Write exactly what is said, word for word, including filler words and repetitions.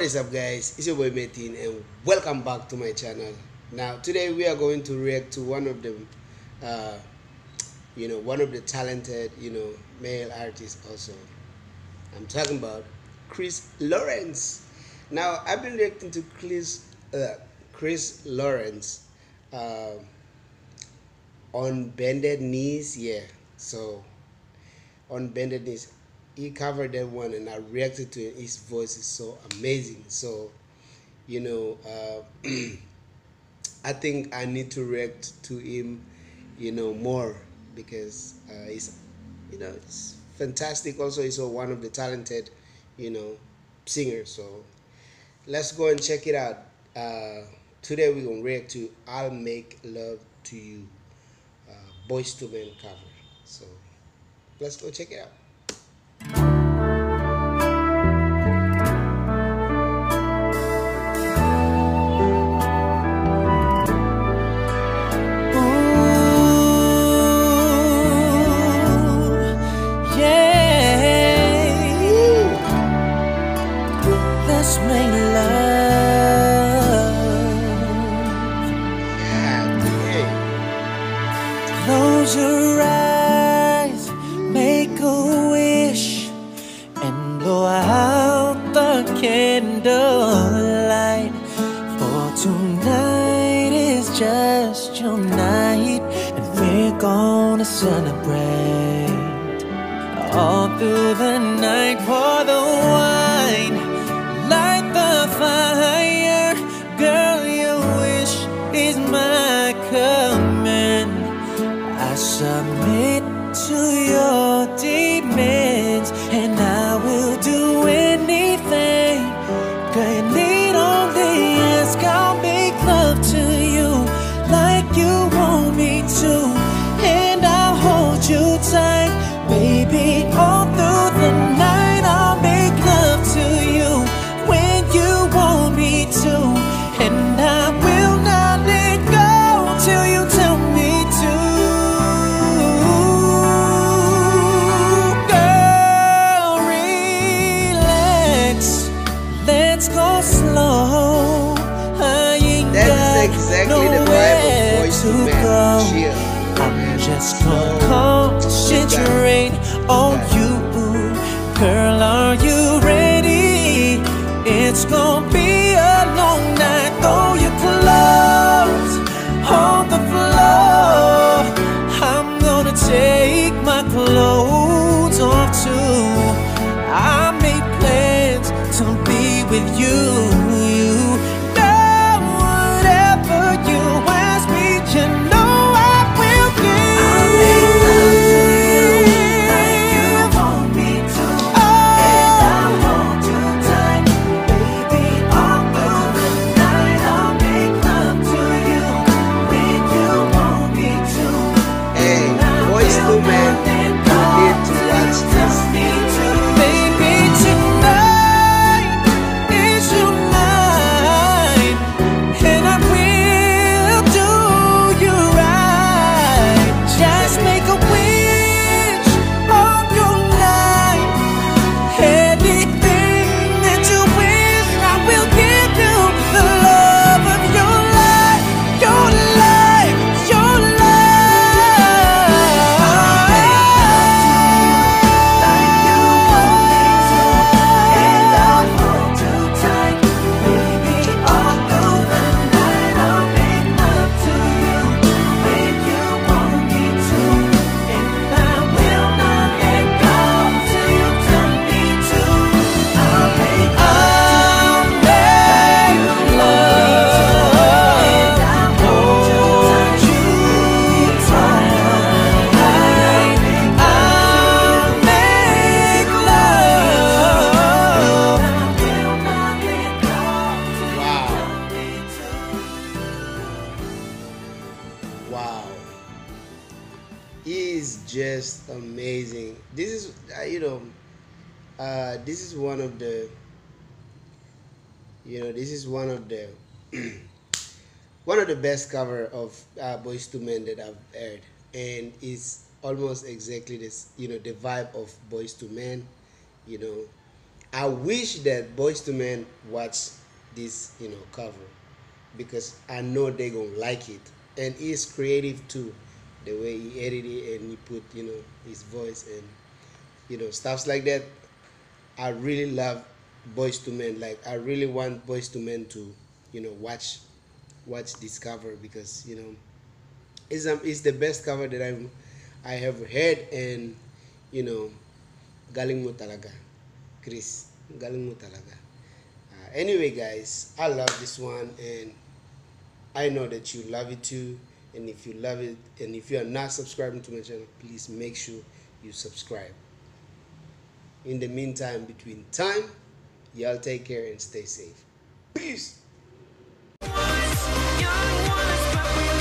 What is up, guys? It's your boy Metin and welcome back to my channel. Now today we are going to react to one of the uh, you know one of the talented you know male artists also. I'm talking about Kris Lawrence. Now I've been reacting to Kris uh, Kris Lawrence uh, on bended knees, yeah. So on bended knees, he covered that one and I reacted to it. His voice is so amazing. So you know uh, I think I need to react to him you know more because uh, he's you know it's fantastic. Also he's one of the talented you know singers. So let's go and check it out. Uh, today we're gonna react to "I'll Make Love to You," uh, Boyz two Men cover. So let's go check it out. Let's make love. Yeah, Close your eyes, make a wish, and blow out the candlelight. For tonight is just your night, and we're gonna celebrate all through the night. Pour the wine, light the fire, girl, your wish is my command. I submit to your demands, and I will do anything. Girl, you need only ask. I'll make love to you like you want me to, and I'll hold you tight, baby, all through the night. I'll make love to you when you want me to, and I will not let go till you tell me to. Girl, relax, let's go slow. I ain't that got is exactly the vibe nowhere of Boyz to two Men. go. Chill. I'm just gonna concentrate on you. Girl, are you ready? It's gonna be a long night. Throw your clothes on the floor. I'm gonna take my clothes off too. I made plans to be with you. You know, whatever you ask me, you know I will give. I'll make love to you like you want me to, and I'll hold you tight, baby, all through the night. I'll make love to you when you want me to. Hey, Boyz two Men, you need to watch this. Baby, tonight is your night, and I will do you right. Just make a wish on your life. Anything that you wish, I will give you. The love of your life, your life, your Wow, he is just amazing. This is uh, you know uh, this is one of the you know this is one of the one of the best cover of uh, Boyz two Men that I've heard, and it's almost exactly this you know the vibe of Boyz two Men. You know I wish that Boyz two Men watch this, you know, cover, because I know they're gonna like it. And he's creative too, the way he edited it and he put, you know, his voice and, you know, stuffs like that. I really love Boyz two Men. Like I really want Boyz two Men to, you know, watch watch this cover, because you know it's um, it's the best cover that I'm I have heard. And you know, galing mo talaga, Kris, galing mo talaga. Uh, anyway, guys, I love this one, and I know that you love it too. And if you love it, and if you are not subscribing to my channel, please make sure you subscribe. In the meantime, between time, y'all take care and stay safe. Peace. Young ones, but we